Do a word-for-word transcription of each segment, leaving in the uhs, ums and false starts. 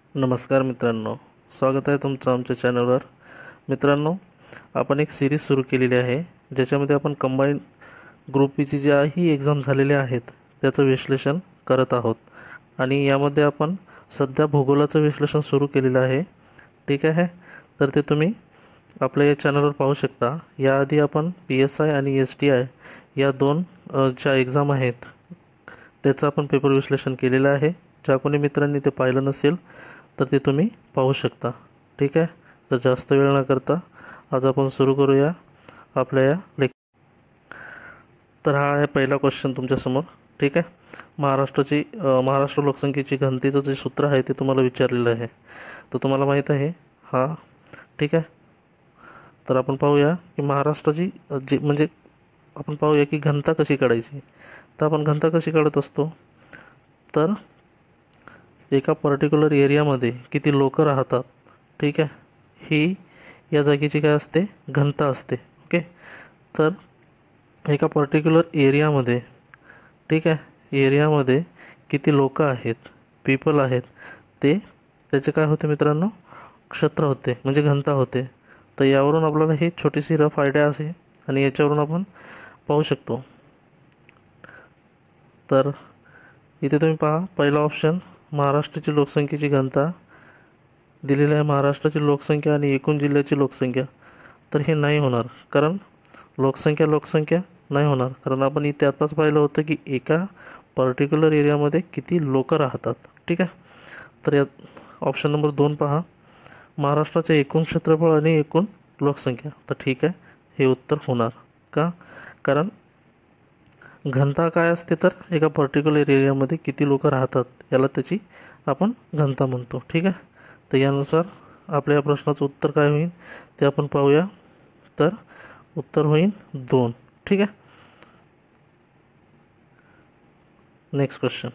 नमस्कार मित्रांनो, स्वागत आहे तुमचं आमच्या चॅनलवर। मित्रांनो, आपण एक सिरीज सुरू केलेली आहे ज्याच्यामध्ये आपण कंबाईन ग्रुप बीची ज्याही एक्झाम झालेल्या आहेत त्याचं विश्लेषण करत आहोत आणि यामध्ये आपण सध्या भूगोलाचं विश्लेषण सुरू केलेलं आहे। ठीक आहे, तर ते तुम्ही आपल्या या चॅनलवर पाहू शकता। याआधी आपण पी एस आय आणि एस टी आय या दोन ज्या एक्झाम आहेत त्याचं आपण पेपर विश्लेषण केलेलं आहे। ज्या कोणी मित्रांनी ते पाहिलं नसेल तर ते तुम्ही पाहू शकता। ठीक आहे, तर जास्त वेळ न करता आज आपण सुरू करूया आपल्या या लेक्चर। तर हा आहे पहिला क्वेश्चन तुमच्यासमोर। ठीक आहे, महाराष्ट्राची महाराष्ट्र लोकसंख्येची घनतेचं जे सूत्र आहे ते तुम्हाला विचारलेलं आहे, तर तुम्हाला माहीत आहे हा। ठीक आहे, तर आपण पाहूया की महाराष्ट्राची जी म्हणजे आपण पाहूया की घनता कशी काढायची। तर आपण घनता कशी काढत असतो, तर एका पर्टिक्युलर एरियामध्ये किती लोक राहतात, ठीक आहे, ही या जागेची काय असते, घनता असते। ओके, तर एका पर्टिक्युलर एरियामध्ये, ठीक आहे, एरियामध्ये किती लोक आहेत, पीपल आहेत, ते त्याचे काय होते मित्रांनो, क्षेत्र होते म्हणजे घनता होते। तर यावरून आपल्याला ही छोटीशी रफ आयडिया असे आणि याच्यावरून आपण पाहू शकतो। तर इथे तुम्ही पहा, पहिला ऑप्शन महाराष्ट्राची लोकसंख्येची घनता दिलेली आहे, महाराष्ट्राची लोकसंख्या आणि एकूण जिल्ह्याची लोकसंख्या। तर हे नाही होणार, कारण लोकसंख्या लोकसंख्या नाही होणार, कारण आपण इथे आताच पाहिलं होतं की एका पर्टिक्युलर एरियामध्ये किती लोक राहतात। ठीक आहे, तर यात ऑप्शन नंबर दोन पहा, महाराष्ट्राचे एकूण क्षेत्रफळ आणि एकूण लोकसंख्या। तर ठीक आहे, हे उत्तर होणार का, कारण घनता काय असते, तर एका पर्टिक्युलर एरियामध्ये किती लोक राहतात याला त्याची आपण घनता म्हणतो। ठीक आहे, तर यानुसार आपल्या या प्रश्नाचं उत्तर काय होईल ते आपण पाहूया। तर उत्तर होईल दोन। ठीक आहे, नेक्स्ट क्वेश्चन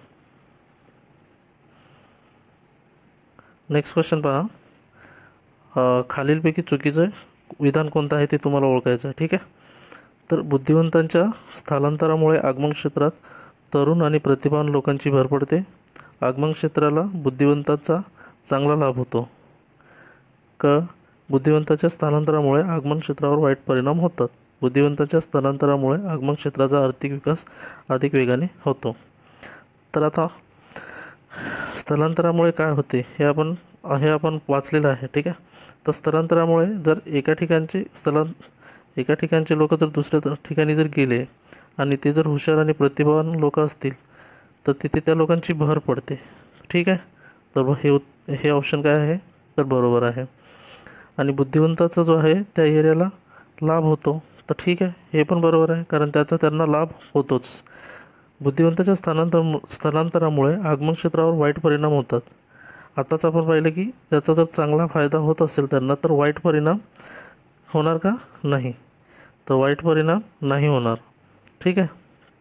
नेक्स्ट क्वेश्चन पहा, खालीलपैकी चुकीचं विधान कोणतं आहे ते तुम्हाला ओळखायचं आहे। ठीक आहे, तर बुद्धिवंतांच्या स्थलांतरामुळे आगमन क्षेत्रात तरुण आणि प्रतिभावान लोकांची भर पडते। आगमन क्षेत्राला बुद्धिवंतांचा चांगला लाभ होतो। क बुद्धिवंतांच्या स्थलांतरामुळे आगमन क्षेत्रावर वाईट परिणाम होतात। बुद्धिवंतांच्या स्थलांतरामुळे आगमन क्षेत्राचा आर्थिक विकास अधिक वेगाने होतो। तर आता स्थलांतरामुळे काय होते हे आपण हे आपण वाचलेलं आहे। ठीक आहे, तर स्थलांतरामुळे जर एका ठिकाणचे स्थलां एका ठिकाणचे लोक जर दुसऱ्या ठिकाणी जर गेले आणि ते जर हुशार आणि प्रतिभावान लोक असतील तर तिथे त्या लोकांची भर पडते। ठीक आहे, तर हे हे ऑप्शन काय आहे, तर बरोबर आहे। आणि बुद्धिवंताचा जो आहे त्या एरियाला लाभ होतो, तर ठीक आहे, हे पण बरोबर आहे, कारण त्याचा त्यांना लाभ होतोच। बुद्धिवंताच्या स्थानांतर स्थलांतरामुळे आगमन क्षेत्रावर वाईट परिणाम होतात। आताच आपण पाहिलं की त्याचा जर चांगला फायदा होत असेल त्यांना, तर वाईट परिणाम होणार का, नाही, तर वाईट परिणाम नाही होणार। ठीक आहे,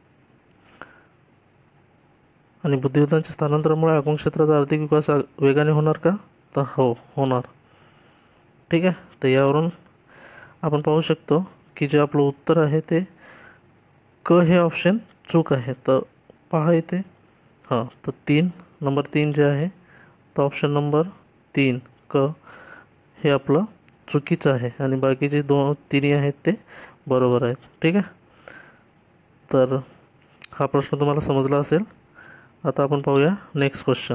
आणि बुद्धिवंतांच्या स्थलांतरामुळे आगमन क्षेत्राचा आर्थिक विकास वेगाने होणार का, तर हो होणार। ठीक आहे, तर यावरून आपण पाहू शकतो की जे आपलं उत्तर आहे ते क हे ऑप्शन चूक आहे। तर पहा इथे, हां, तर तीन नंबर तीन जे आहे, तर ऑप्शन नंबर तीन क हे आपलं चुकीचं आहे आणि बाकीचे दोन तिन्ही आहेत ते बरोबर आहेत। ठीक आहे, तर हा प्रश्न तुम्हाला समजला असेल। आता आपण पाहूया नेक्स्ट क्वेश्चन।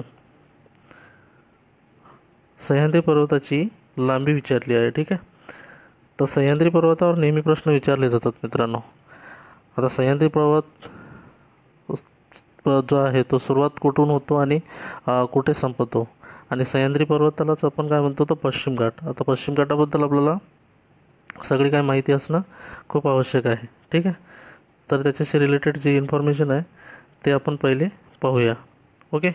सह्याद्री पर्वताची लांबी विचारली आहे। ठीक आहे, तर सह्याद्री पर्वतावर नेहमी प्रश्न विचारले जातात मित्रांनो। आता सह्याद्री पर्वत जो आहे तो सुरुवात कुठून होतो आणि कुठे संपतो, आणि सह्याद्री पर्वतालाच आपण काय म्हणतो, तर पश्चिम घाट। आता पश्चिम घाटाबद्दल आपल्याला सगळी काय माहिती असणं खूप आवश्यक आहे। ठीक आहे, तर त्याच्याशी रिलेटेड जी इन्फॉर्मेशन आहे ते आपण पहिले पाहूया। ओके,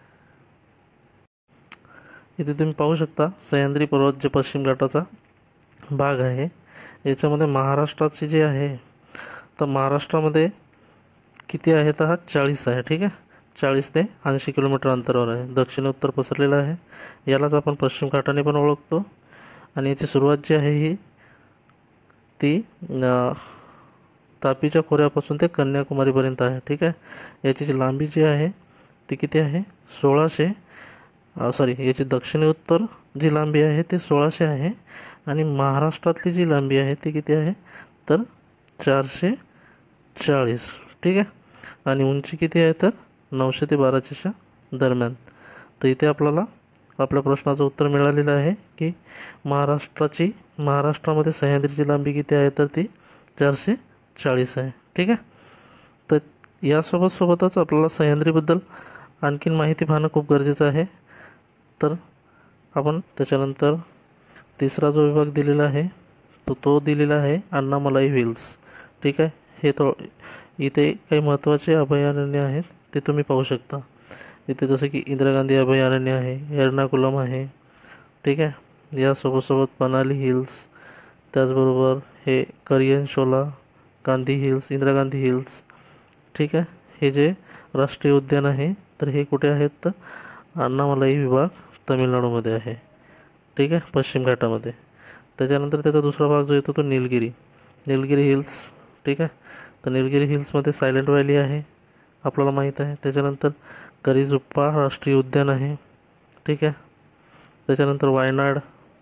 इथे तुम्ही पाहू शकता सह्याद्री पर्वत जे पश्चिम घाटाचा भाग आहे, याच्यामध्ये महाराष्ट्राची जे आहे, तर महाराष्ट्रामध्ये किती आहे, तर हा चाळीस आहे। ठीक आहे, चाळीस ते ऐंशी किलोमीटर अंतरावर आहे, दक्षिण उत्तर पसरलेला आहे। यालाच आपण पश्चिम घाटाने पण ओळखतो आणि याची सुरुवात जी आहे ही ती तापीच्या खोऱ्यापासून ते कन्याकुमारीपर्यंत आहे। ठीक आहे, याची जी लांबी जी आहे ती किती आहे, सोळाशे सॉरी याची दक्षिणी उत्तर जी लांबी आहे ती सोळाशे आहे आणि महाराष्ट्रातली जी लांबी आहे ती किती आहे तर चारशे चाळीस. ठीक आहे. आणि उंची किती आहे तर नऊशे ते बाराशेच्या दरम्यान. तर इथे आपल्याला आपल्या प्रश्नाचं उत्तर मिळालेलं आहे की महाराष्ट्राची महाराष्ट्रामध्ये सह्याद्रीची लांबी किती आहे तर ती चारशे चाळीस आहे. ठीक आहे. तर यासोबत सोबतच आपल्याला सह्याद्रीबद्दल आणखीन माहिती पाहणं खूप गरजेचं आहे. तर आपण त्याच्यानंतर तिसरा जो विभाग दिलेला आहे तो तो दिलेला आहे अण्णामलाई हिल्स. ठीक आहे. हे तो इथे काही महत्त्वाचे अभयारण्य आहेत ते तुम्ही पाहू शकता. इथे जसं की इंदिरा गांधी अभयारण्य आहे, एर्नाकुलम आहे. ठीक आहे. यासोबत सोबत मनाली हिल्स, त्याचबरोबर हे करियन शोला, गांधी हिल्स, इंदिरा गांधी हिल्स. ठीक आहे. हे जे राष्ट्रीय उद्यान आहे तर हे कुठे आहेत तर अण्णामलाई विभाग तमिळनाडूमध्ये आहे. ठीक आहे, पश्चिम घाटामध्ये. त्याच्यानंतर त्याचा दुसरा भाग जो येतो तो निलगिरी निलगिरी हिल्स. ठीक आहे. तर निलगिरी हिल्समध्ये सायलेंट व्हॅली आहे आपल्याला माहीत आहे. त्याच्यानंतर करिजुप्पा राष्ट्रीय उद्यान आहे. ठीक आहे. त्याच्यानंतर वायनाड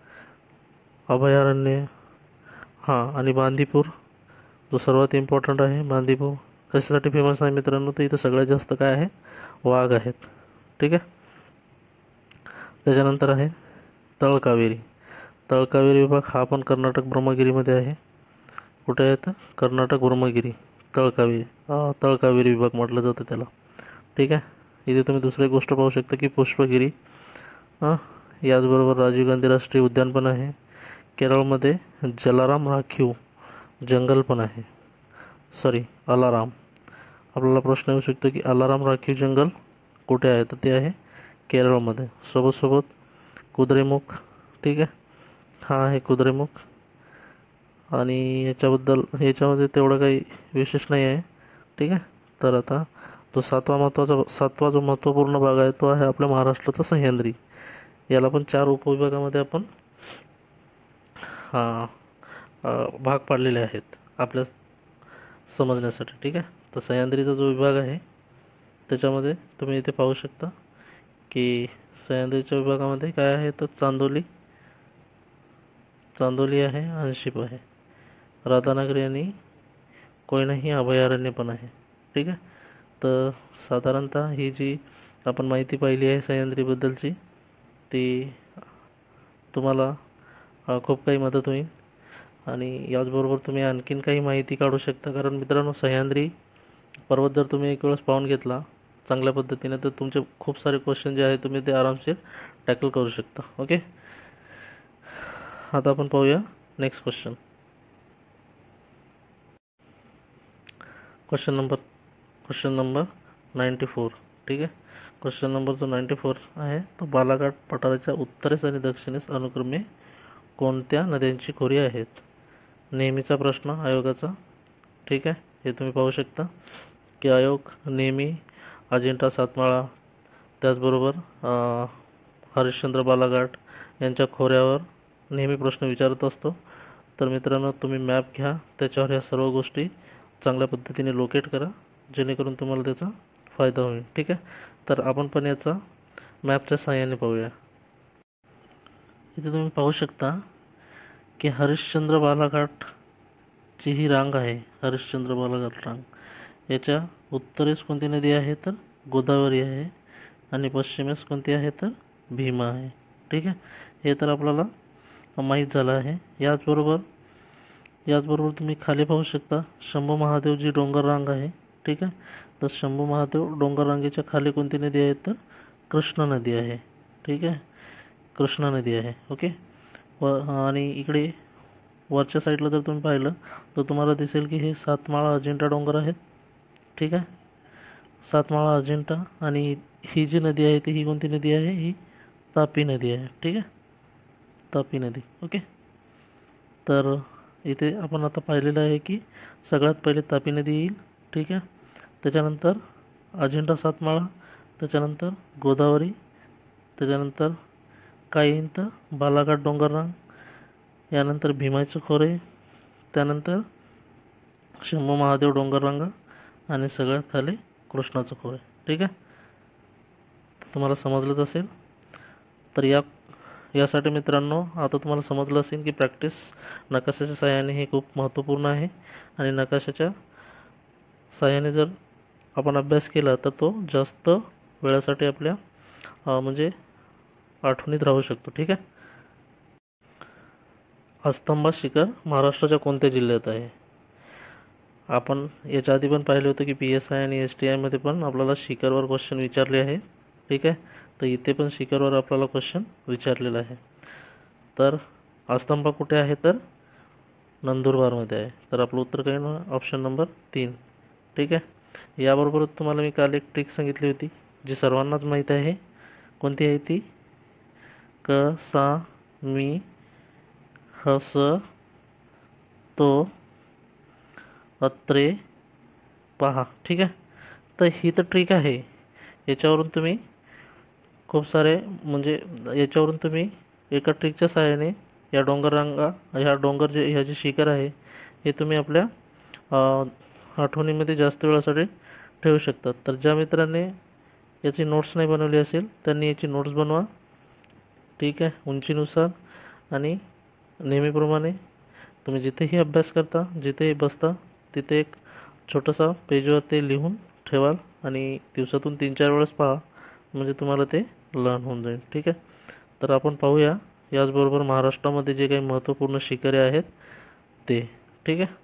अभयारण्य, हां, आणि बांदीपूर जो सर्वात इम्पॉर्टंट आहे. बांदीपूर कशासाठी फेमस आहे मित्रांनो, तर इथं सगळ्यात जास्त काय आहे वाघ आहेत. ठीक आहे. त्याच्यानंतर आहे तळकावेरी. तळकावेरी विभाग हा पण कर्नाटक ब्रह्मगिरीमध्ये आहे. कुठे आहे तर कर्नाटक ब्रह्मगिरी तळकावेरी तळकावेरी विभाग म्हटलं जातं त्याला. ठीक आहे. इथे तुम्ही दुसरी गोष्ट पाहू शकता की पुष्पगिरी. हां, याचबरोबर राजीव गांधी राष्ट्रीय उद्यान पण आहे. केरळमध्ये जलाराम राखीव जंगल पण आहे. Sorry alarm. आपल्याला प्रश्न येऊ शकतो की अलाराम राखीव जंगल कुठे आहे तर ते आहे केरळमध्ये. सोबत सोबत कुद्रेमुख. ठीक आहे. हा आहे कुद्रेमुख. आणि याच्याबद्दल याच्यामध्ये तेवढं काही विशेष नाही आहे. ठीक आहे. तर आता तो सातवा महत्त्वाचा सातवा जो महत्त्वपूर्ण भाग आहे तो आहे आपल्या महाराष्ट्राचा सह्याद्री. याला पण चार उपविभागामध्ये आपण हां भाग पाडलेले आहेत आपल्या समजण्यासाठी. ठीक आहे. तर सह्याद्रीचा जो विभाग आहे त्याच्यामध्ये तुम्ही इथे पाहू शकता की सह्याद्रीच्या विभागामध्ये काय आहे तर चांदोली चांदोली आहे, अनशिप आहे, राधानगरी आणि कोयना ही अभयारण्य पण आहे. ठीक आहे. तर साधारणतः ही जी आपण माहिती पाहिली आहे सह्याद्रीबद्दलची ती तुम्हाला खूप काही मदत होईल. आणि याचबरोबर तुम्ही आणखीन काही माहिती काढू शकता. कारण मित्रांनो सह्याद्री पर्वत जर तुम्ही एक वेळेस पाहून घेतला चांगल्या पद्धतीने तर तुमचे खूप सारे क्वेश्चन जे आहे तुम्ही ते आरामशीर टॅकल करू शकता. ओके. आता आपण पाहूया next question. Question number question number ninety four. ठीक आहे. क्वेश्चन नंबर जो नाईंटी फोर आहे तो बालाघाट पठाराच्या उत्तरेस आणि दक्षिणेस अनुक्रमे कोणत्या नद्यांची खोरी आहेत. नेहमीचा प्रश्न आयोगाचा. ठीक आहे. हे तुम्ही पाहू शकता की आयोग नेहमी अजिंठा सातमाळा त्याचबरोबर हरिश्चंद्र बालाघाट यांच्या खोऱ्यावर नेहमी प्रश्न विचारत असतो. तर मित्रांनो तुम्ही मॅप घ्या, त्याच्यावर ह्या सर्व गोष्टी चांगल्या पद्धतीने लोकेट करा जेणेकरून तुम्हाला त्याचा फायदा होईल. ठीक आहे. तर आपण पण याचा मॅपच्या सहाय्याने पाहूया. इथे तुम्ही पाहू शकता की हरिश्चंद्र बालाघाटची ही रांग आहे. हरिश्चंद्र बालाघाट रांग याच्या उत्तरेस कोणती नदी आहे तर गोदावरी आहे आणि पश्चिमेस कोणती आहे तर भीमा आहे. ठीक आहे. हे तर आपल्याला माहीत झालं आहे. याचबरोबर याचबरोबर तुम्ही खाली पाहू शकता शंभू महादेव जी डोंगर रांग आहे. ठीक आहे. तर शंभू महादेव डोंगर रांगेच्या खाली कोणती नदी आहे तर कृष्णा नदी आहे. ठीक आहे. कृष्णा नदी आहे. ओके. व आणि इकडे वरच्या साईडला जर तुम्ही पाहिलं तर तुम्हाला दिसेल की हे सातमाळा अजिंठा डोंगर आहेत. ठीक आहे. सातमाळा अजिंठा आणि ही जी नदी आहे ती ही कोणती नदी आहे ही तापी नदी आहे. ठीक आहे. तापी नदी. ओके. तर इथे आपण आता पाहिलेलं आहे की सगळ्यात पहिले तापी नदी येईल. ठीक आहे. त्याच्यानंतर अजिंठा सातमाळा, त्याच्यानंतर गोदावरी, त्याच्यानंतर काहींत बालाघाट डोंगररांग, यानंतर भीमाचे खोरे, त्यानंतर शंभू महादेव डोंगररांगा आणि सगळ्यात खाली कृष्णाचं खोरे. ठीक आहे. तुम्हाला समजलंच असेल. तर या यासाठी मित्रांनो आता तुम्हाला समजलं असेल की प्रॅक्टिस नकाशाच्या सहाय्याने हे खूप महत्त्वपूर्ण आहे आणि नकाशाच्या सहाय्याने जर आपण अभ्यास केला तर तो जास्त वेळासाठी आपल्या अ, म्हणजे आठवणीत राहू शकतो. ठीक आहे. अस्तंभा शिखर महाराष्ट्राच्या कोणत्या जिल्ह्यात आहे? आपण याच्या आधी पण पाहिले होते की पी एस आय आणि एस टी आयमध्ये पण आपल्याला शिखरवर क्वेश्चन विचारले आहे. ठीक आहे. तर इथे पण शिखरवर आपल्याला क्वेश्चन विचारलेला आहे. तर अस्तंभा कुठे आहे? तर नंदुरबारमध्ये आहे. तर आपलं उत्तर काय ना ऑप्शन नंबर तीन. ठीक आहे. याबरोबरच तुम्हाला मी काल एक ट्रिक सांगितली होती जी सर्वांनाच माहीत आहे. कोणती आहे ती? क सा मी हस तो अत्रे पहा. ठीक आहे. तर ही तर ट्रिक आहे. याच्यावरून तुम्ही खूप सारे म्हणजे याच्यावरून तुम्ही एका ट्रिकच्या सहाय्याने या डोंगर रांगा ह्या डोंगर जे ह्या जे शिखर आहे हे तुम्ही आपल्या अ, आठवणीमध्ये जास्त वेळासाठी ठेवू शकतात. तर ज्या मित्रांनी याची नोट्स नाही बनवली असेल त्यांनी याची नोट्स बनवा. ठीक आहे. उंचीनुसार आणि नेहमीप्रमाणे तुम्ही जिथेही अभ्यास करता जिथेही बसता तिथे एक छोटासा पेजवर ते लिहून ठेवाल आणि दिवसातून तीन चार वेळेस पहा म्हणजे तुम्हाला ते लर्न होऊन जाईल. ठीक आहे. तर आपण पाहूया याचबरोबर महाराष्ट्रामध्ये जे काही महत्त्वपूर्ण शिखरे आहेत ते. ठीक आहे.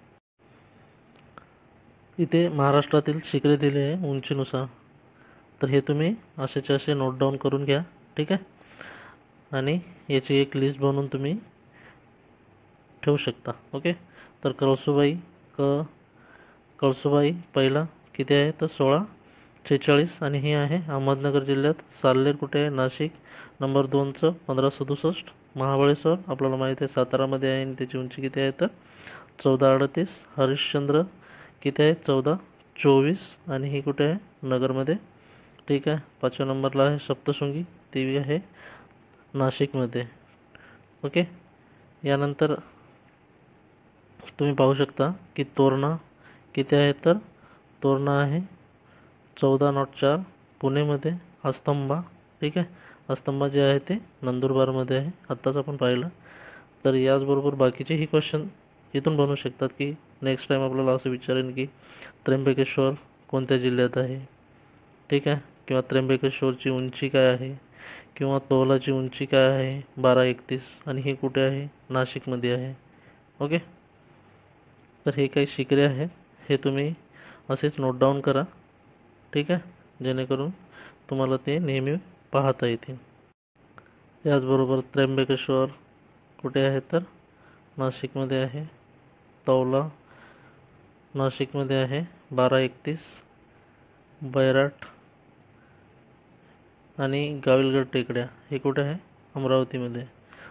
इथे महाराष्ट्रातील शिखरे दिले आहे उंचीनुसार. तर हे तुम्ही असेचे असे नोट डाऊन करून घ्या. ठीक आहे. आणि याची एक लिस्ट बनवून तुम्ही ठेवू शकता. ओके. तर कळसुबाई क कळसुबाई पहिला किती आहे? तर सोळा छेचाळीस आणि हे आहे अहमदनगर जिल्ह्यात. साल्हेर कुठे आहे? नाशिक. नंबर दोनचं पंधरा सदुसष्ट. महाबळेश्वर आपल्याला माहीत आहे सातारामध्ये आहे आणि त्याची उंची किती आहे? तर चौदा अडतीस. हरिश्चंद्र किती आहे? चौदा चोवीस आणि ही कुठे आहे? नगरमध्ये. ठीक आहे. पाचव्या नंबरला आहे सप्तशृंगी, ती आहे नाशिकमध्ये. ओके. यानंतर तुम्ही पाहू शकता की तोरणा किती आहे? तर तोरणा आहे चौदा नॉट चार पुणेमध्ये. अस्तंभा ठीक आहे. अस्तंभा जे आहे ते नंदुरबारमध्ये आहे, आत्ताच आपण पाहिलं. तर याचबरोबर बाकीचेही क्वेश्चन इथून बनवू शकतात की नेक्स्ट टाईम आपल्याला असं विचारेन की त्र्यंबकेश्वर कोणत्या जिल्ह्यात आहे. ठीक आहे. किंवा त्र्यंबकेश्वरची उंची काय आहे किंवा तोलाची उंची काय आहे बारा एकतीस आणि हे कुठे आहे? नाशिकमध्ये आहे. ओके. तर हे काही शिखरे आहेत हे तुम्ही असेच नोट डाऊन करा. ठीक आहे. जेणेकरून तुम्हाला ते नेहमी पाहता येतील. याचबरोबर त्र्यंबकेश्वर कुठे आहे? तर नाशिकमध्ये आहे. तौला नाशिकमध्ये आहे. बारा एकतीस बैराट आणि गाविलगड टेकड्या हे कुठे आहे? अमरावतीमध्ये.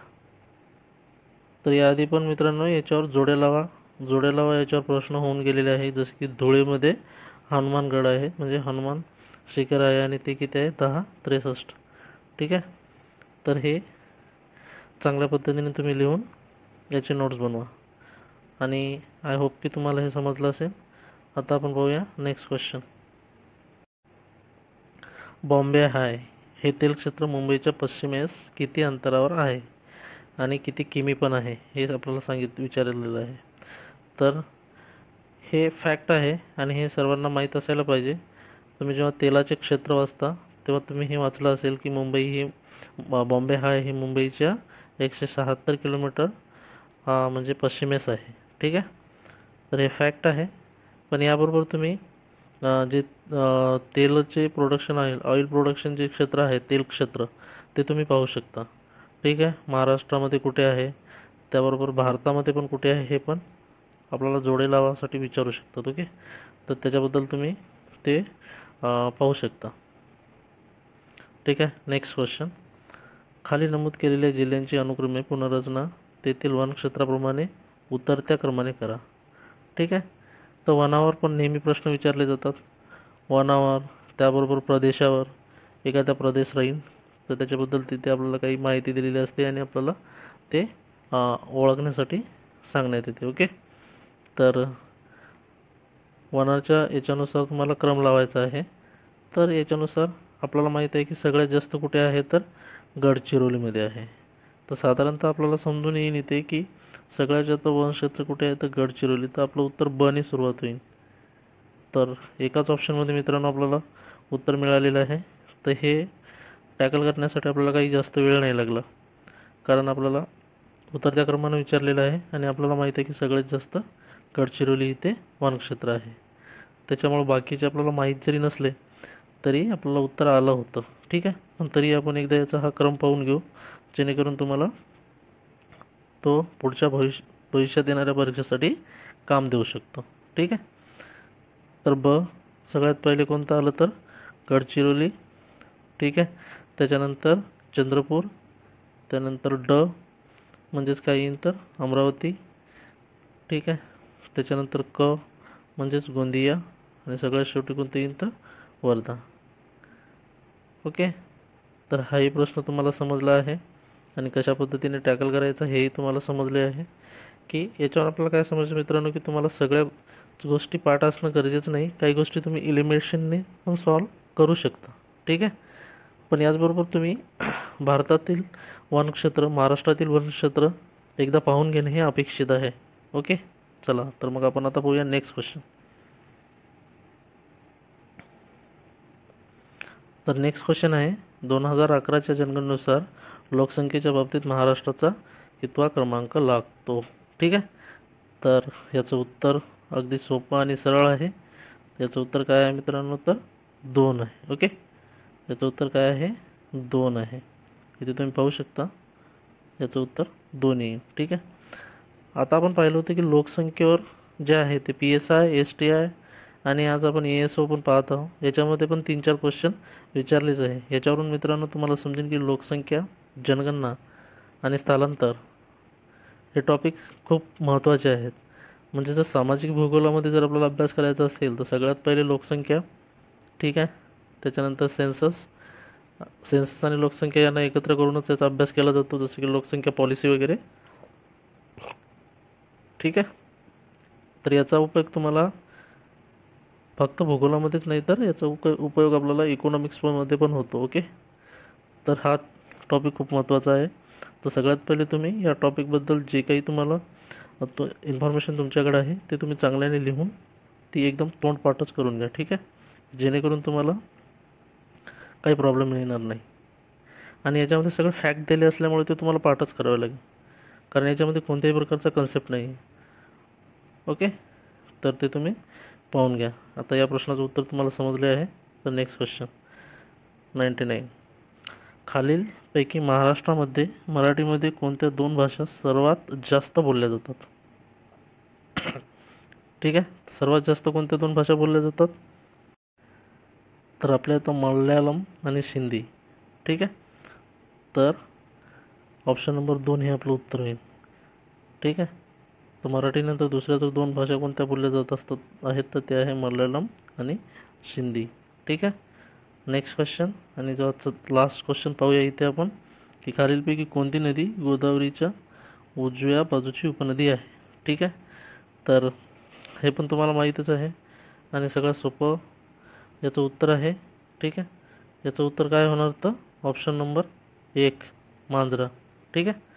तर याआधी पण मित्रांनो याच्यावर जोड्या लावा जोड्या लावा याच्यावर प्रश्न होऊन गेलेले आहे. जसे की धुळेमध्ये हनुमानगड आहे म्हणजे हनुमान शिखर आहे आणि ते किती आहे? दहा त्रेसष्ट. ठीक आहे. तर हे चांगल्या पद्धतीने तुम्ही लिहून याचे नोट्स बनवा आणि आय होप की तुम्हाला हे समजलं असेल. आता आपण पाहूया नेक्स्ट क्वेश्चन. बॉम्बे हाय हे तेलक्षेत्र मुंबईच्या पश्चिमेस किती अंतरावर आहे आणि किती किमी पण आहे हे आपल्याला सांगित विचारलेलं आहे. तर हे फॅक्ट आहे आणि हे सर्वांना माहीत असायला पाहिजे. तुम्ही जेव्हा तेलाचे क्षेत्र वाचता तेव्हा तुम्ही हे वाचलं असेल की मुंबई ही बॉम्बे हाय ही मुंबईच्या एकशे शहात्तर किलोमीटर म्हणजे पश्चिमेस आहे. ठीक आहे. तर हे फॅक्ट आहे. पण याबरोबर तुम्ही जे तेलाचे प्रोडक्शन आहे ऑइल प्रोडक्शन जे क्षेत्र आहे तेल क्षेत्र ते तुम्ही पाहू शकता. ठीक आहे. महाराष्ट्रामध्ये कुठे आहे त्याबरोबर भारतामध्ये पण कुठे आहे हे पण आपल्याला जोडे लावासाठी विचारू शकतात. ओके. तर त्याच्याबद्दल तुम्ही ते पाहू शकता. ठीक आहे. Next question. खाली नमूद केलेल्या जिल्ह्यांची अनुक्रमे पुनर्रचना तेथील वनक्षेत्राप्रमाणे उतरत्या क्रमाने करा. ठीक आहे. तर वनावर पण नेहमी प्रश्न विचारले जातात. वनावर त्याबरोबर प्रदेशावर एखादा प्रदेश राहील तर त्याच्याबद्दल तिथे आपल्याला काही माहिती दिलेली असते आणि आपल्याला ते ओळखण्यासाठी सांगण्यात येते. ओके. तर वनाच्या याच्यानुसार तुम्हाला क्रम लावायचा आहे. तर याच्यानुसार आपल्याला माहीत आहे की सगळ्यात जास्त कुठे आहे तर गडचिरोलीमध्ये आहे. तर साधारणतः आपल्याला समजून येईल इथे की सगळ्यात जास्त वनक्षेत्र कुठे आहे, तर गडचिरोली. तर आपलं उत्तर ब ने सुरुवात होईल. तर एकाच ऑप्शनमध्ये मित्रांनो आपल्याला उत्तर मिळालेलं आहे. तर हे टॅकल करण्यासाठी आपल्याला काही जास्त वेळ नाही लागला, कारण आपल्याला उतरत्या क्रमानं विचारलेलं आहे आणि आपल्याला माहीत आहे की सगळ्यात जास्त गडचिरोली इथे वनक्षेत्र आहे. त्याच्यामुळे बाकीचे आपल्याला माहीत जरी नसले तरी आपल्याला उत्तर आलं होतं. ठीक आहे, पण तरी आपण एकदा याचा हा क्रम पाहून घेऊ, जेणेकरून तुम्हाला तो पुढच्या भविष्य भविष्यात येणाऱ्या परीक्षेसाठी काम देऊ शकतो. ठीक आहे, तर ब सगळ्यात पहिले कोणतं आलं, तर गडचिरोली. ठीक आहे, त्याच्यानंतर चंद्रपूर, त्यानंतर ड म्हणजेच काय येईल तर अमरावती. ठीक आहे, त्याच्यानंतर क म्हणजेच गोंदिया आणि सगळ्यात शेवटी कोणतं येईल तर वर्धा. ओके, तर हाही प्रश्न तुम्हाला समजला आहे आणि कशा पद्धतीने टॅकल करायचं हेही तुम्हाला समजले आहे. की याच्यावर आपल्याला काय समजायचं मित्रांनो, की तुम्हाला सगळ्या गोष्टी पाठ असणं गरजेचं नाही. काही गोष्टी तुम्ही इलिमिनेशनने पण सॉल्व करू शकता. ठीक आहे, पण याचबरोबर तुम्ही भारतातील वनक्षेत्र, महाराष्ट्रातील वनक्षेत्र एकदा पाहून घेणे हे अपेक्षित आहे. ओके, चला तर मग आपण आता पाहूया नेक्स्ट क्वेश्चन. तर नेक्स्ट क्वेश्चन आहे, दोन हजार अकराच्या जनगणनेनुसार लोकसंख्येच्या बाबतीत महाराष्ट्राचा कितवा क्रमांक लागतो. ठीक आहे, तर याचं उत्तर अगदी सोपं आणि सरळ आहे. याचं उत्तर काय आहे मित्रांनो, तर दोन आहे. ओके, याचं उत्तर काय आहे, दोन आहे. इथे तुम्ही पाहू शकता याचं उत्तर दोन येईल. ठीक आहे, आता आपण पाहिलं होतं की लोकसंख्येवर जे आहे ते P S I, S T I आणि आज आपण ए एस ओ पण पाहत आहोत. याच्यामध्ये पण तीन चार क्वेश्चन विचारलेच आहे. याच्यावरून मित्रांनो तुम्हाला समजेल की लोकसंख्या, जनगणना आणि स्थलांतर हे टॉपिक खूप महत्त्वाचे आहेत. म्हणजे जर सामाजिक भूगोलामध्ये जर आपल्याला अभ्यास करायचा असेल तर सगळ्यात पहिले लोकसंख्या. ठीक आहे, त्याच्यानंतर सेन्सस. सेन्सस आणि लोकसंख्या यांना एकत्र करूनच याचा अभ्यास केला जातो, जसं की लोकसंख्या पॉलिसी वगैरे. ठीक आहे, तर याचा उपयोग तुम्हाला फक्त भूगोलामध्येच नाही तर याचा उप उपयोग आपल्याला इकॉनॉमिक्समध्ये पण होतो. ओके, तर हा टॉपिक खूप महत्त्वाचा आहे. तर सगळ्यात पहिले तुम्ही या टॉपिकबद्दल जे काही तुम्हाला तो इन्फॉर्मेशन तुमच्याकडे आहे ते तुम्ही चांगल्याने लिहून ती एकदम तोंडपाठच करून घ्या. ठीक आहे, जेणेकरून तुम्हाला काही प्रॉब्लेम येणार नाही. आणि याच्यामध्ये सगळं फॅक्ट दिले असल्यामुळे ते तुम्हाला पाठच करावे लागेल, कारण याच्यामध्ये कोणत्याही प्रकारचा कन्सेप्ट नाही. ओके, तर ते तुम्ही पाहून घ्या. आता या प्रश्नाचं उत्तर तुम्हाला समजले आहे. तर नेक्स्ट क्वेश्चन नाईंटी नाईन, खालीलपैकी महाराष्ट्रामध्ये मराठीमध्ये कोणत्या दोन भाषा सर्वात जास्त बोलल्या जातात. ठीक आहे, सर्वात जास्त कोणत्या दोन भाषा बोलल्या जातात, तर आपल्या इथं मल्याळम आणि सिंधी. ठीक आहे, तर ऑप्शन नंबर दोन हे आपलं उत्तर होईल. ठीक आहे, तर मराठीनंतर दुसऱ्या जर दोन भाषा कोणत्या बोलल्या जात असतात आहेत तर ते आहे मल्याळम आणि सिंधी. ठीक आहे, नेक्स्ट क्वेश्चन आणि जो लास्ट क्वेश्चन पाहूया इथे आपण, की खालीलपैकी कोणती नदी गोदावरीच्या उजव्या बाजूची उपनदी आहे. ठीक आहे, तर हे पण तुम्हाला माहीतच आहे आणि सगळ्यात सोपं याचं उत्तर आहे. ठीक आहे, याचं उत्तर काय होणार तर ऑप्शन नंबर एक मांजरा. ठीक आहे,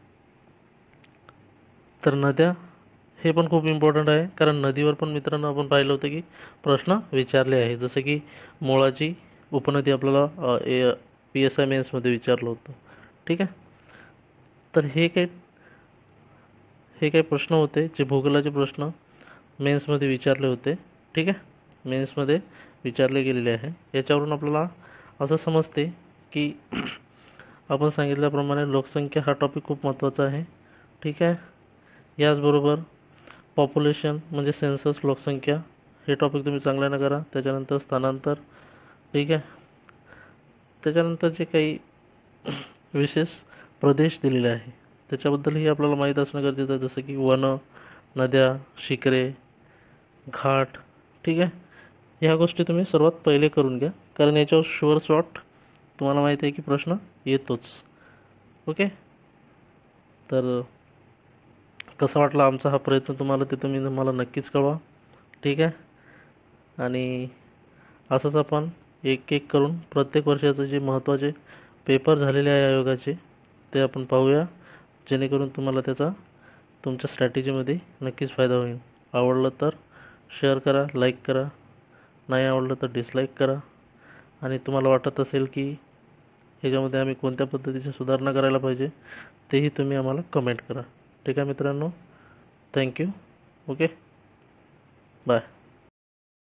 तर नद्या हे पण खूप इम्पॉर्टंट आहे, कारण नदीवर पण मित्रांनो आपण पाहिलं होतं की प्रश्न विचारले आहे. जसं की मोळाची उपनदी आपल्याला पी एस आय मेन्समध्ये विचारलं होतं. ठीक आहे, तर हे काही हे काही प्रश्न होते जे भूगोलाचे प्रश्न मेन्समध्ये विचारले होते. ठीक आहे, मेन्समध्ये विचारले गेलेले आहे. याच्यावरून आपल्याला असं समजते की आपण सांगितल्याप्रमाणे लोकसंख्या हा टॉपिक खूप महत्त्वाचा आहे. ठीक आहे, याचबरोबर पॉप्युलेशन म्हणजे सेन्सस, लोकसंख्या हे टॉपिक तुम्ही चांगल्यानं करा. त्याच्यानंतर स्थानांतर. ठीक आहे, त्याच्यानंतर जे काही विशेष प्रदेश दिलेले आहे त्याच्याबद्दलही आपल्याला माहीत असणं गरजेचं आहे, जसं की वन, नद्या, शिखरे, घाट. ठीक आहे, ह्या गोष्टी तुम्ही सर्वात पहिले करून घ्या, कारण याच्यावर शुअर शॉट तुम्हाला माहिती आहे की प्रश्न येतोच. ओके, तर कसा वाटला आमचा हा प्रयत्न तुम्हाला ते तुम्ही मला नक्कीच कळवा. ठीक आहे, आणि असंच आपण एक एक करून प्रत्येक वर्षाचं जे महत्त्वाचे पेपर झालेले आहे आयोगाचे, ते आपण पाहूया, जेणेकरून तुम्हाला त्याचा तुमच्या स्ट्रॅटेजीमध्ये नक्कीच फायदा होईल. आवडलं तर शेअर करा, लाईक करा, नाही आवडलं तर डिसलाईक करा. आणि तुम्हाला वाटत असेल की ह्याच्यामध्ये आम्ही कोणत्या पद्धतीची सुधारणा करायला पाहिजे तेही तुम्ही आम्हाला कमेंट करा. ठीक आहे मित्रांनो, थँक्यू. Okay, bye.